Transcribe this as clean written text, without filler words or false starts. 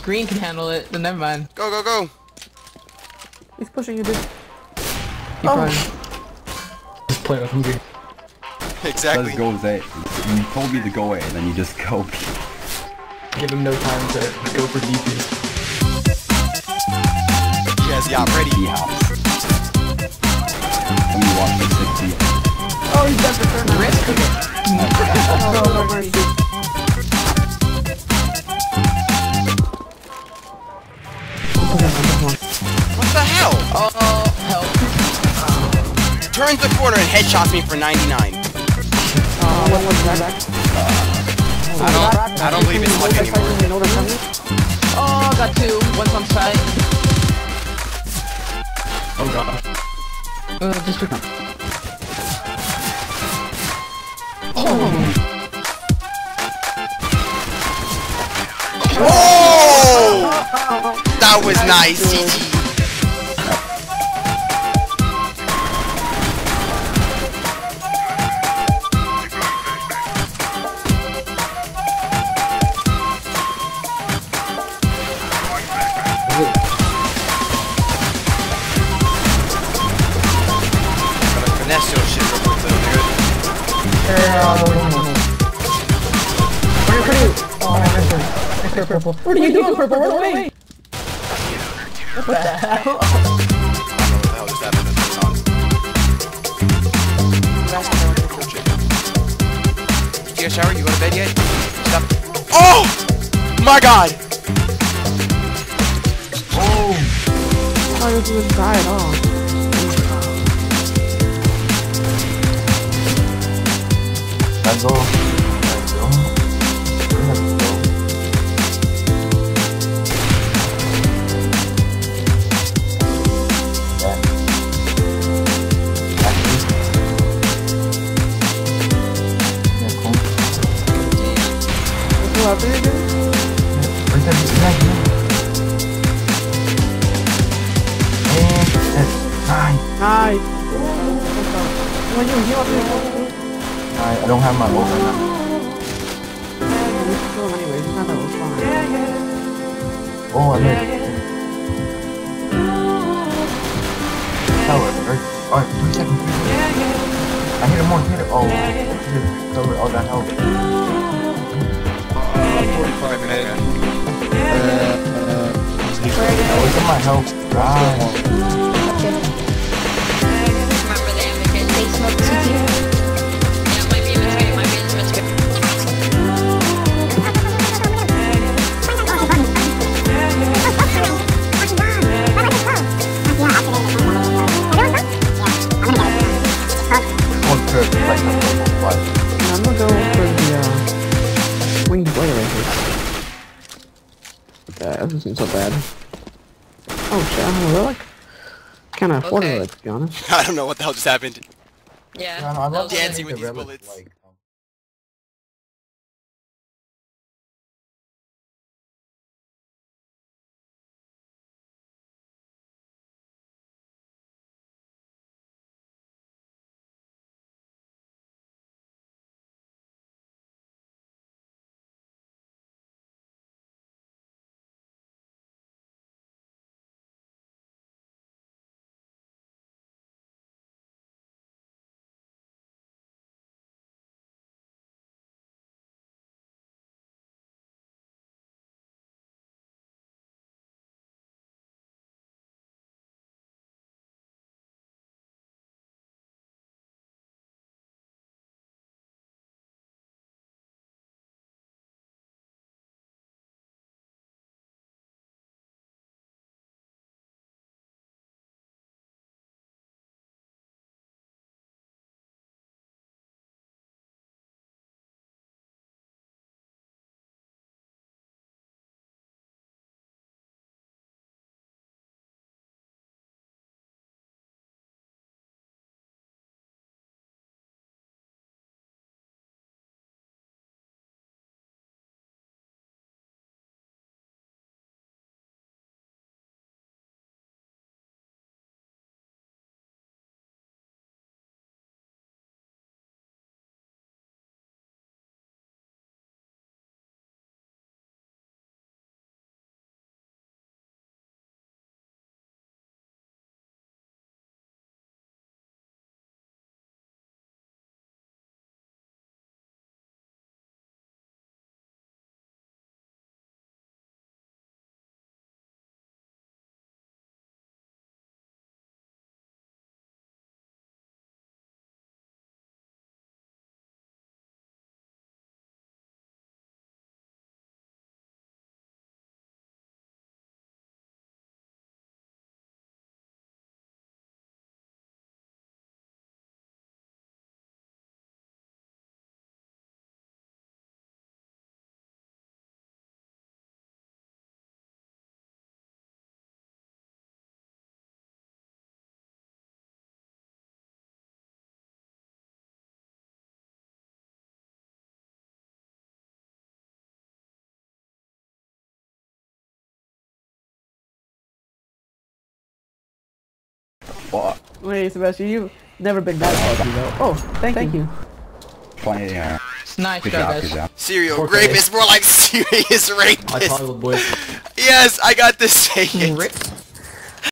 green can handle it, then never mind. Go, go, go! He's pushing you, dude. Keep running. Just play with him, dude. Exactly. Let's go, Zay. You told me to go away, and then you just go. Give him no time to go for DP. He has the op ready. Yeah. Let me watch the 60. Oh, he's dead for turn. Risk it. Oh, no mercy. What the hell? Oh, help. Turns the corner and headshots me for 99. One was back. I don't believe it's luck anymore. Oh, got two. One's on site. Oh god. Just Oh! That was nice, GG. Finesse your shit real quick, little nigga. purple. What are you doing, purple? Run away! What the hell? I don't know what the hell just happened in this song. Did you get a shower? You go to bed yet? Stop. Oh! My god! Oh, this didn't die at all. Let's go. Let's go. Let's go. What did you do? Nice. When you heal up here, I don't have my ult right now. you should kill him anyway. He's not that was fine. Oh, I missed. Tower, right? Alright, 3 seconds. I hit him once, hit it. Oh, cover. Oh, that helped. 45 minutes. Oh, it's in my health. Right. Remember them because they smoke CT? Yeah, it might be inventory, it might be inventory. One perfect, like the purple flash. I'm gonna go for the winged blade racers. That doesn't seem so bad. Oh shit, I don't know, they're like kinda affordable, Okay. to be honest. I don't know what the hell just happened. Yeah. I that love was dancing the with these relic, bullets. like, Well, Wait, Sebastian, you've never been that salty though. Oh, thank you. plenty, Nice good job, job, guys. good job. Serial 4K. rapist, more like serious I rapist. toggled, boys. Yes, I got the second. Rip.